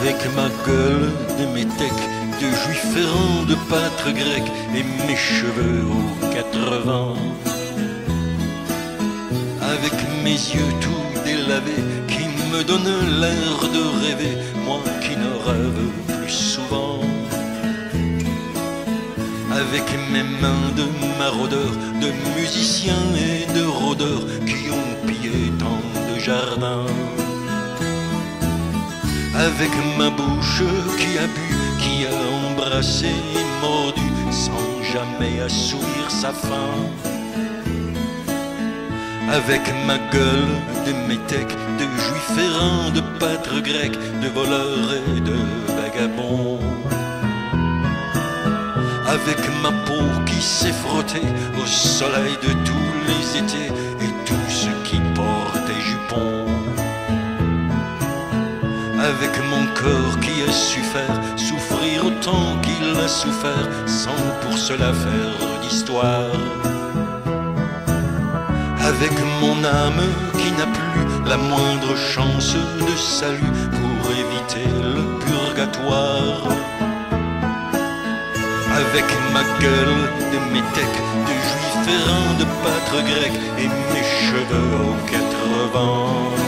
Avec ma gueule de métèque, de juif errant, de pâtre grec, et mes cheveux aux 80. Avec mes yeux tout délavés, qui me donnent l'air de rêver, moi qui ne rêve plus souvent. Avec mes mains de maraudeurs, de musiciens et de rôdeurs, qui ont pillé tant de jardins. Avec ma bouche qui a bu, qui a embrassé et mordu, sans jamais assouvir sa faim. Avec ma gueule de métèque, de juif errant, de pâtre grec, de voleur et de vagabond. Avec ma peau qui s'est frottée au soleil de tous les étés et tous ceux qui portaient jupons. Avec mon corps qui a su faire souffrir autant qu'il a souffert, sans pour cela faire d'histoire. Avec mon âme qui n'a plus la moindre chance de salut pour éviter le purgatoire. Avec ma gueule de métèque, de juif errant, de pâtre grec, et mes cheveux aux 80.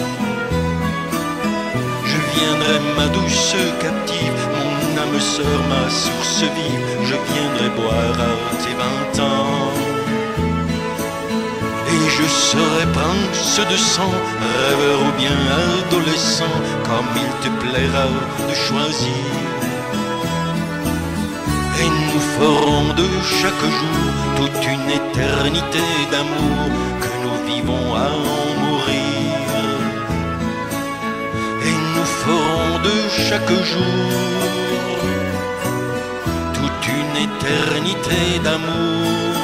Je viendrai ma douce captive, mon âme sœur, ma source vive, je viendrai boire à tes 20 ans. Et je serai prince de sang, rêveur ou bien adolescent, comme il te plaira de choisir. Et nous ferons de chaque jour toute une éternité d'amour, que nous vivons à en mourir. Et nous ferons de chaque jour toute une éternité d'amour.